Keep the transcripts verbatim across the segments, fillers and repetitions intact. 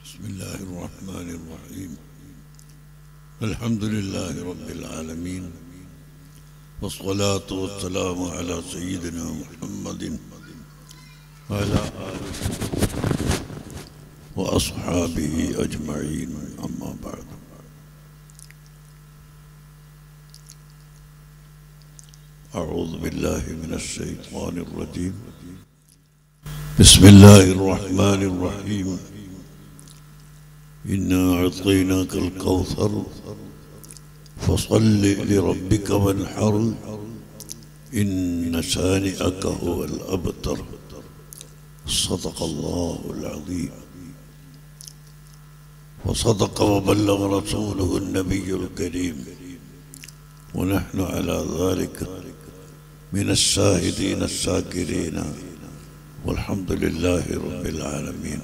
بسم الله الرحمن الرحيم الحمد لله رب العالمين والصلاة والسلام على سيدنا محمد وعلى آله وأصحابه أجمعين أما بعد أعوذ بالله من الشيطان الرجيم بسم الله الرحمن الرحيم إنا أعطيناك الكوثر فصل لربك وانحر إن شانئك هو الأبتر صدق الله العظيم وصدق وبلغ رسوله النبي الكريم ونحن على ذلك من الشاهدين الشاكرين والحمد لله رب العالمين.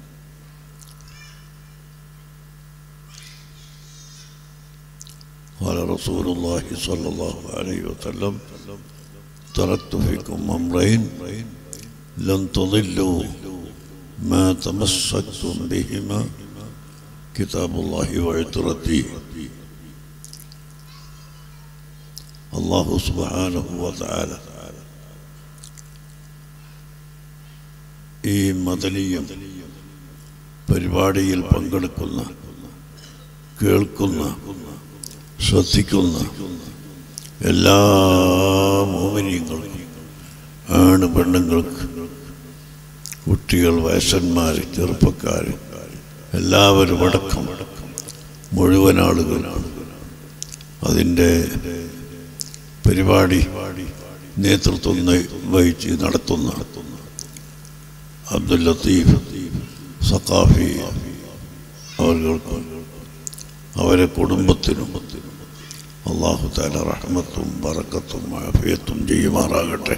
قال رسول الله صلى الله عليه وسلم تركت فيكم أمرين لن تضلوا ما تمسكتم بهما كتاب الله وعترتي. الله سبحانه وتعالى ഈ മദനീയം പരിപാടിയിൽ പങ്കെടുക്കുന്ന കേൾക്കുന്ന ശ്രദ്ധിക്കുന്ന എല്ലാ മോമിനിയങ്ങൾക്കും ആണ് പെണ്ണുങ്ങൾക്ക് കുട്ടികൾ വയസ്സന്മാർ ചെറുപ്പക്കാർ എല്ലാവരും അടക്കം മുഴുവൻ ആളുകളാണ് അതിൻ്റെ പരിപാടി നേതൃത്വം വഹിച്ച് നടത്തുന്ന അബ്ദുൽ ലത്തീഫ് സഖാഫി അവർക്കും അവരെ കുടുംബത്തിനും അല്ലാഹു തആല റഹ്മത്തും ബറക്കത്തും ആഫിയത്തും ചെയ്യുമാറാകട്ടെ.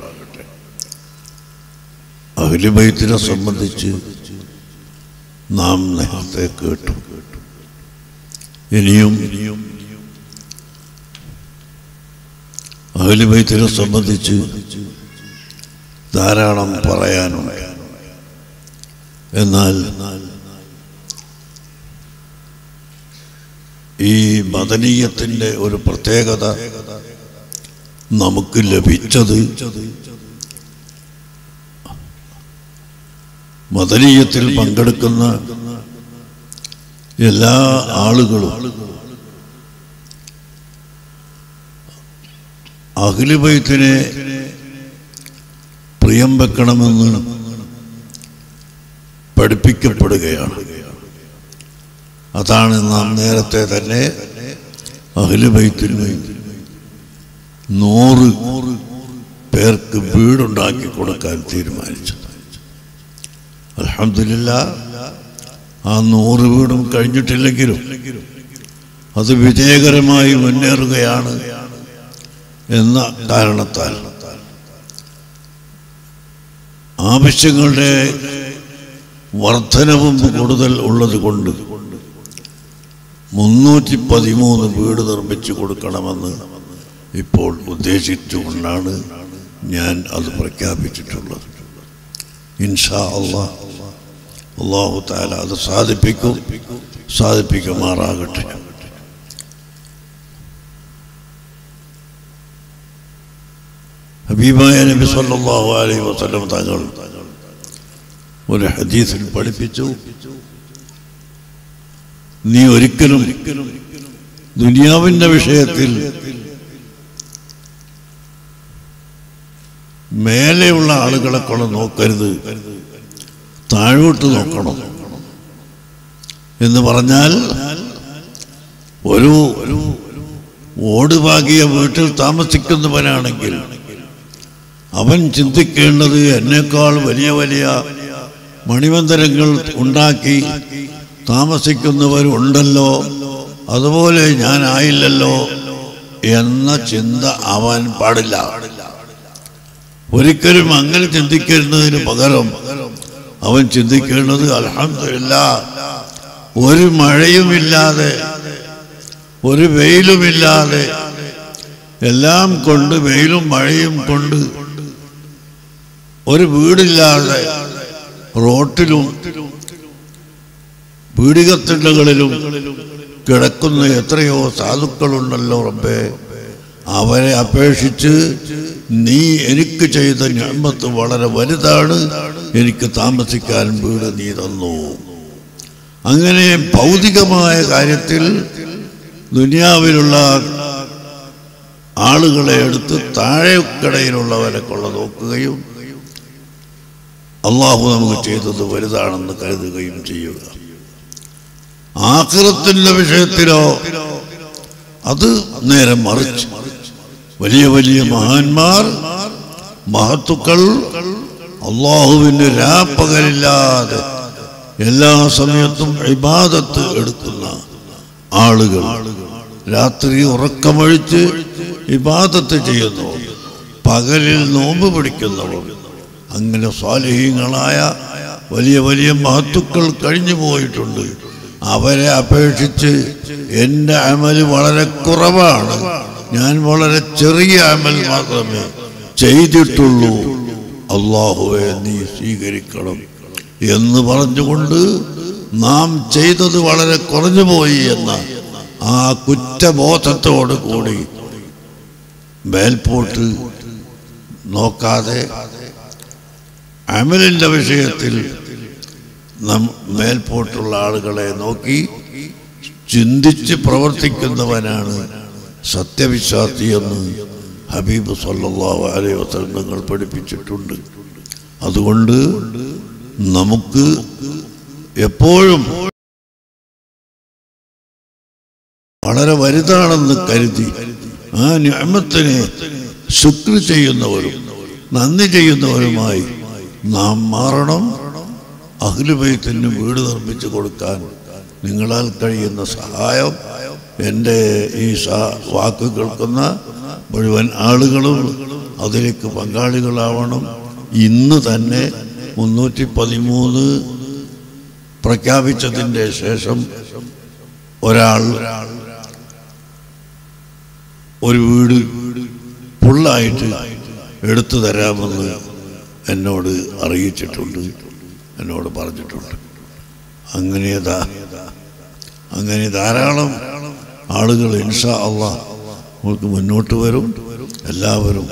അഹ്ലു ബൈത്തിനെ സംബന്ധിച്ച് നാം നേരത്തെ കേട്ടു. ഇനിയും അഹ്ലു ബൈത്തിനെ സംബന്ധിച്ച് ധാരാളം പറയാനുണ്ട്. എന്നാൽ ഈ മദനീയത്തിൻ്റെ ഒരു പ്രത്യേകത നമുക്ക് ലഭിച്ചത് മദനീയത്തിൽ പങ്കെടുക്കുന്ന എല്ലാ ആളുകളും അഹ്ലു ബൈത്തിനെ പ്രിയം വെക്കണമെന്ന് പഠിപ്പിക്കപ്പെടുകയാണ്. അതാണ് നാം നേരത്തെ തന്നെ അഹ്ലു ബൈത്തിന് നൂറ് പേർക്ക് വീടുണ്ടാക്കി കൊടുക്കാൻ തീരുമാനിച്ചത്. അൽഹംദുലില്ലാഹ് ആ നൂറ് വീടും കഴിഞ്ഞിട്ടില്ലെങ്കിലും അത് വിജയകരമായി മുന്നേറുകയാണ് എന്ന കാരണത്താൽ ആവശ്യങ്ങളുടെ വർധനവും കൂടുതൽ ഉള്ളത് കൊണ്ട് മുന്നൂറ്റി പതിമൂന്ന് വീട് നിർമ്മിച്ചു കൊടുക്കണമെന്ന് ഇപ്പോൾ ഉദ്ദേശിച്ചുകൊണ്ടാണ് ഞാൻ അത് പ്രഖ്യാപിച്ചിട്ടുള്ളത്. ഇൻഷാ അല്ലാഹ് അല്ലാഹു തആല അത് സാധിപ്പിക്കും സാധിപ്പിക്കുമാറാകട്ടെ. ഹബീബായ നബി സല്ലല്ലാഹു അലൈഹി വസല്ലം തങ്ങൾ ഒരു ഹദീസിൽ പഠിപ്പിച്ചു, നീ ഒരിക്കലും ദുനിയാവിൻ്റെ വിഷയത്തിൽ മേലെയുള്ള ആളുകളെ കൊണ്ട് നോക്കരുത്, താഴോട്ട് നോക്കണം എന്ന് പറഞ്ഞാൽ ഒരു ഓടുപാകിയ വീട്ടിൽ താമസിക്കുന്നവനാണെങ്കിൽ അവൻ ചിന്തിക്കേണ്ടത് എന്നേക്കാൾ വലിയ വലിയ മണിമന്ദിരങ്ങൾ ഉണ്ടാക്കി താമസിക്കുന്നവരുണ്ടല്ലോ, അതുപോലെ ഞാനായില്ലല്ലോ എന്ന ചിന്ത അവൻ പാടില്ല. ഒരിക്കലും അങ്ങനെ ചിന്തിക്കുന്നതിന് പകരം അവൻ ചിന്തിക്കേണ്ടത് അൽഹംദുലില്ലാഹ് ഒരു മഴയുമില്ലാതെ ഒരു വെയിലുമില്ലാതെ എല്ലാം കൊണ്ട് വെയിലും മഴയും കൊണ്ട് ഒരു വീടില്ലാതെ റോട്ടിലും പീഡികത്തിണ്ടകളിലും കിടക്കുന്ന എത്രയോ സാധുക്കളുണ്ടല്ലോ റബ്ബേ. അവരെ അപേക്ഷിച്ച് നീ എനിക്ക് ചെയ്ത നിഅമത്ത് വളരെ വലുതാണ്. എനിക്ക് താമസിക്കാൻ വീട് നീ തന്നു. അങ്ങനെ ഭൗതികമായ കാര്യത്തിൽ ദുനിയാവിലുള്ള ആളുകളെ എടുത്ത് താഴെക്കടയിലുള്ളവരെ കൊള്ള നോക്കുകയും അള്ളാഹു നമുക്ക് ചെയ്തത് വലുതാണെന്ന് കരുതുകയും ചെയ്യുക. ആഖിറത്തിന്റെ വിഷയത്തിലോ അത് നേരെ മറിച്ച് വലിയ വലിയ മഹാന്മാർ മഹത്തുക്കൾ അള്ളാഹുവിന് രാപ്പകലില്ലാതെ എല്ലാ സമയത്തും ഇബാദത്ത് എടുക്കുന്ന ആളുകൾ, രാത്രി ഉറക്കമൊഴിച്ച് ഇബാദത്ത് ചെയ്യുന്നു, പകലിൽ നോമ്പ് പിടിക്കുന്നവർ, അങ്ങനെ സ്വാലിഹീങ്ങളായ വലിയ വലിയ മഹത്തുക്കൾ കഴിഞ്ഞു പോയിട്ടുണ്ട്. അവരെ അപേക്ഷിച്ച് എൻ്റെ അമൽ വളരെ കുറവാണ്, ഞാൻ വളരെ ചെറിയ അമൽ മാത്രമേ ചെയ്തിട്ടുള്ളൂ, അല്ലാഹുവേ നീ സ്വീകരിക്കണം എന്ന് പറഞ്ഞുകൊണ്ട് നാം ചെയ്തത് വളരെ കുറഞ്ഞുപോയി എന്ന ആ കുറ്റബോധത്തോട് കൂടി മേൽപോട്ട് നോക്കാതെ അമലിൻ്റെ വിഷയത്തിൽ നാം മേൽപോട്ടുള്ള ആളുകളെ നോക്കി ചിന്തിച്ച് പ്രവർത്തിക്കുന്നവനാണ് സത്യവിശ്വാസി എന്ന് ഹബീബ് സല്ലല്ലാഹു അലൈഹി വസല്ലം തങ്ങൾ പഠിപ്പിച്ചിട്ടുണ്ട്. അതുകൊണ്ട് നമുക്ക് എപ്പോഴും വളരെ വലുതാണെന്ന് കരുതി ആ നിഅമത്തിനെ ശുക്ർ ചെയ്യുന്നവരും നന്ദി ചെയ്യുന്നവരുമായി നാം മാറണം. അഹ്ലു ബൈത്തിന് വീട് നിർമ്മിച്ചു കൊടുക്കാൻ നിങ്ങളാൽ കഴിയുന്ന സഹായം എൻ്റെ ഈ വാക്ക് കേൾക്കുന്ന മുഴുവൻ ആളുകളും അതിലേക്ക് പങ്കാളികളാവണം. ഇന്ന് തന്നെ മുന്നൂറ്റി പതിമൂന്ന് പ്രഖ്യാപിച്ചതിൻ്റെ ശേഷം ഒരാൾ ഒരു വീട് ഫുള്ളായിട്ട് എടുത്തു തരാമെന്ന് എന്നോട് അറിയിച്ചിട്ടുണ്ട്, എന്നോട് പറഞ്ഞിട്ടുണ്ട്. അങ്ങനെ അങ്ങനെ ധാരാളം ആളുകൾ ഇൻഷാ അല്ലാഹ് നമുക്ക് മുന്നോട്ട് വരും. എല്ലാവരും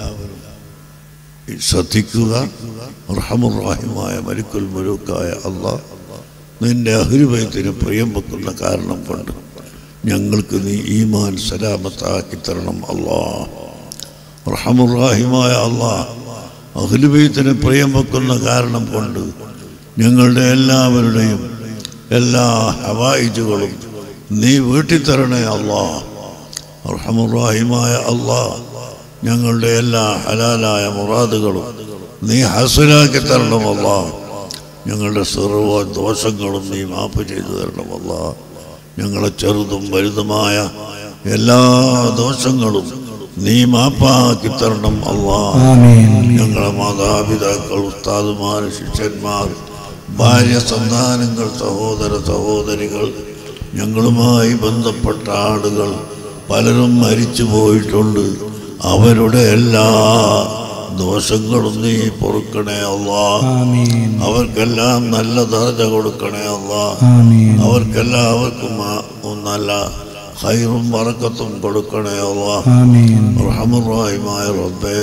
ശ്രദ്ധിക്കുക. റഹ്മാനുർ റഹീമായ മലിക്കുൽ മുലൂക്കായ അല്ലാഹ്, നിന്റെ അഹ്ലു ബൈത്തിന് പ്രിയം വെക്കുന്ന കാരണം കൊണ്ട് ഞങ്ങൾക്ക് നീ ഈമാൻ സലാമത്താക്കി തരണം അല്ലാഹ്. റഹ്മാനുർ റഹീമായ അല്ലാഹ്, അഹ്ലു ബൈത്തിന് പ്രിയം വെക്കുന്ന കാരണം കൊണ്ട് ഞങ്ങളുടെ എല്ലാവരുടെയും എല്ലാ ഹവായിജുകളും നീ വീട്ടിത്തരണേ അല്ലാഹ്. അർഹമുർ റഹീമായ അല്ലാഹ്, ഞങ്ങളുടെ എല്ലാ ഹലാലായ മുറാദുകളും നീ ഹസനാക്കി തരണം അല്ലാഹ്. ഞങ്ങളുടെ സർവ്വ ദോഷങ്ങളും നീ മാപ്പ് ചെയ്തു തരണം അല്ലാഹ്. ഞങ്ങളെ ചെറുതും വലുതുമായ എല്ലാ ദോഷങ്ങളും നീ മാപ്പാക്കി തരണം അല്ലാഹ്. ഞങ്ങളെ മാതാപിതാക്കൾ, ഉസ്താദുമാർ, ശിഷ്യന്മാർ, ഭാര്യ, സന്താനങ്ങൾ, സഹോദര സഹോദരികൾ, ഞങ്ങളുമായി ബന്ധപ്പെട്ട ആളുകൾ പലരും മരിച്ചു പോയിട്ടുണ്ട്. അവരുടെ എല്ലാ ദോഷങ്ങളും നീ പൊറുക്കണേ അല്ലാഹ്. അവർക്കെല്ലാം നല്ല ദർജ കൊടുക്കണേ അല്ലാഹ്. അവർക്കെല്ലാവർക്കും നല്ല ഖൈറും ബറക്കത്തും കൊടുക്കണേ അല്ലാഹ്. റഹ്മാനുർ റഹീമായ റബ്ബേ,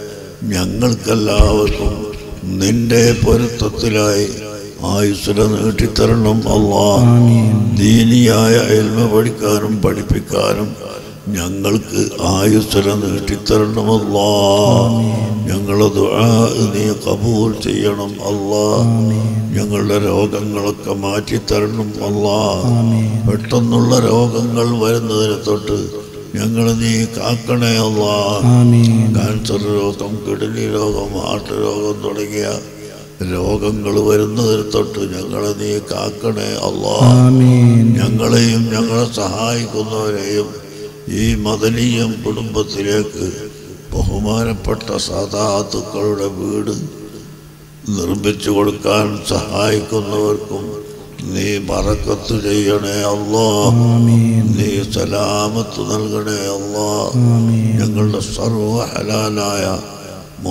ഞങ്ങൾക്കെല്ലാവർക്കും നിന്റെ പൊരുത്തത്തിലായി ആയുസ്സിനെ നീട്ടിത്തരണം അല്ലാഹ്. ദീനിയായ ഇൽമ പഠിക്കാനും പഠിപ്പിക്കാനും ഞങ്ങൾക്ക് ആയുസ്സിനെ നീട്ടിത്തരണം അല്ലാഹ്. ഞങ്ങളെ ദുആ നീ ഖബൂൽ ചെയ്യണം അല്ലാഹ്. ഞങ്ങളുടെ രോഗങ്ങളൊക്കെ മാറ്റിത്തരണം അല്ലാഹ്. പെട്ടെന്നുള്ള രോഗങ്ങൾ വരുന്നതിനെ തൊട്ട് ഞങ്ങളെ നീ കാക്കണേ അല്ലാഹ്. ക്യാൻസർ രോഗം, കിഡ്നി രോഗം, ഹാർട്ട് രോഗം തുടങ്ങിയ രോഗങ്ങൾ വരുന്നതിന് തൊട്ട് ഞങ്ങളെ നീ കാക്കണേ അല്ലാഹ്. ഞങ്ങളെയും ഞങ്ങളെ സഹായിക്കുന്നവരെയും ഈ മദനീയം കുടുംബത്തിലേക്ക് ബഹുമാനപ്പെട്ട സാദാത്തുക്കളുടെ വീട് നിർമ്മിച്ചു കൊടുക്കാൻ സഹായിക്കുന്നവർക്കും നീ ബറക്കത്ത് ചെയ്യണേ അല്ലാഹ്. നീ സലാമത്ത് നൽകണേ അല്ലാഹ്. ഞങ്ങളുടെ സർവ്വ ഹലാലായ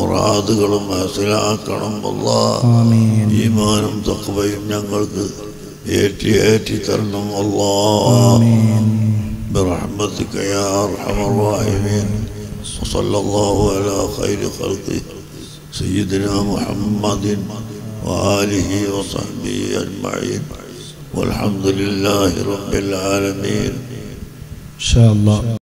മുറാദുകളും മനസ്സിലാക്കണം അല്ലാഹ്. ഈമാനും തഖ്വയും ഞങ്ങൾക്ക് ഏറ്റി ഏറ്റി തരണം അല്ലാഹ് برحمتك يا أرحم الراحمين وصلى الله على خير خلقه سيدنا محمد وآله وصحبه أجمعين والحمد لله رب العالمين إن شاء الله.